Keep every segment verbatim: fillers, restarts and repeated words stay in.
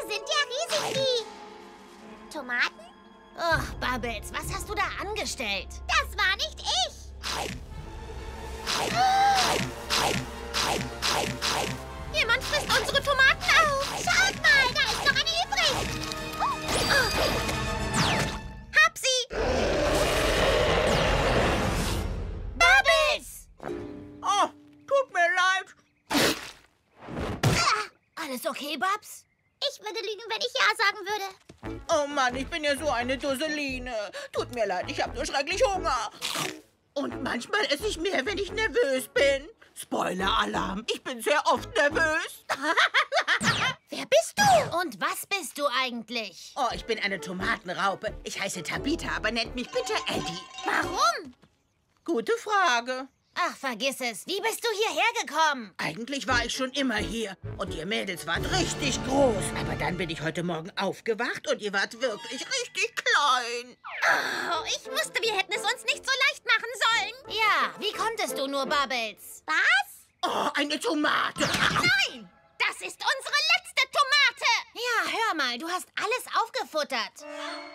sind ja riesig, die Tomaten? Ach, Bubbles, was hast du da angestellt? Das war nicht ich. Jemand frisst unsere Tomaten auf. Schaut mal, da ist noch eine übrig. Hab sie! Bubbles! Oh, tut mir leid. Alles okay, Babs? Ich würde lügen, wenn ich Ja sagen würde. Oh Mann, ich bin ja so eine Dusseline. Tut mir leid, ich habe nur schrecklich Hunger. Und manchmal esse ich mehr, wenn ich nervös bin. Spoiler-Alarm, ich bin sehr oft nervös. Wer bist du? Und was bist du eigentlich? Oh, ich bin eine Tomatenraupe. Ich heiße Tabitha, aber nennt mich bitte Eddie. Warum? Gute Frage. Ach, vergiss es. Wie bist du hierher gekommen? Eigentlich war ich schon immer hier. Und ihr Mädels wart richtig groß. Aber dann bin ich heute Morgen aufgewacht und ihr wart wirklich richtig klein. Oh, ich wusste, wir hätten es uns nicht so leicht machen sollen. Ja, wie konntest du nur, Bubbles? Was? Oh, eine Tomate. Nein! Das ist unsere letzte Tomate! Ja, hör mal, du hast alles aufgefuttert.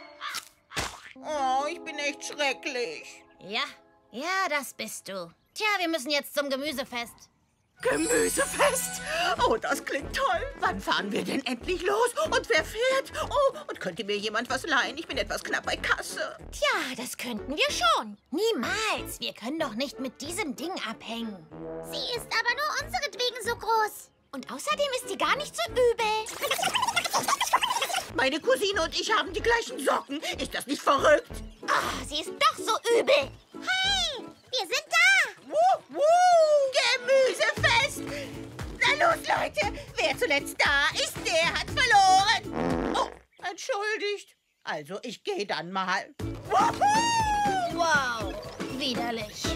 Oh, ich bin echt schrecklich. Ja, ja, das bist du. Tja, wir müssen jetzt zum Gemüsefest. Gemüsefest? Oh, das klingt toll. Wann fahren wir denn endlich los? Und wer fährt? Oh, und könnte mir jemand was leihen? Ich bin etwas knapp bei Kasse. Tja, das könnten wir schon. Niemals. Wir können doch nicht mit diesem Ding abhängen. Sie ist aber nur unseretwegen so groß. Und außerdem ist sie gar nicht so übel. Meine Cousine und ich haben die gleichen Socken. Ist das nicht verrückt? Ah, sie ist doch so übel. Hey, wir sind da. Wuh, wuh, Gemüsefest. Na los, Leute. Wer zuletzt da ist, der hat verloren. Oh, entschuldigt. Also, ich gehe dann mal. Wuhu! Wow, widerlich.